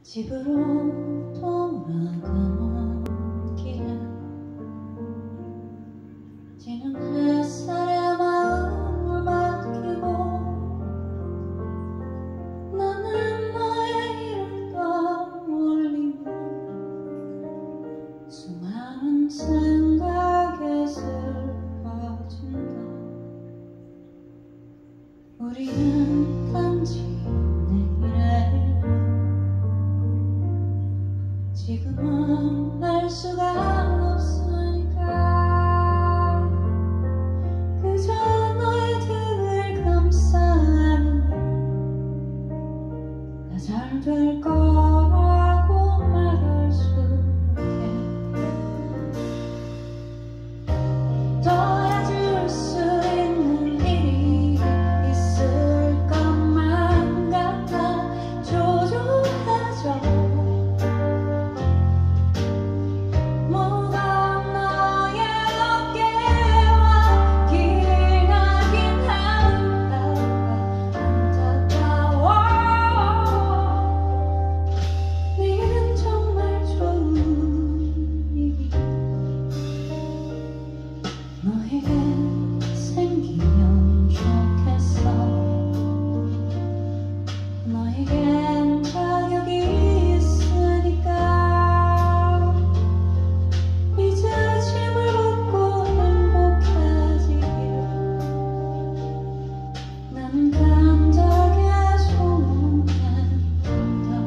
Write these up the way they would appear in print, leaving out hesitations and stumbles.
집으로 돌아가는 길에 지는 햇살에 마음을 맡기고 나는 너의 이름 떠올리며 수많은 생각에 슬퍼진다. 우리는 단지 내일의 지금은 알 수가 없으니까 그저 너의 등을 감싸는 나 잘 될 거라고 말할 수 있게 도와줄 수 있는 일이 있을 것만 같아 조종하죠. 너에게 생기면 좋겠어. 너에겐 자격이 있으니까 이제 짐을 벗고 행복해지길 난 간절하게 소원한다.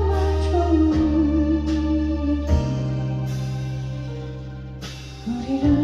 우리를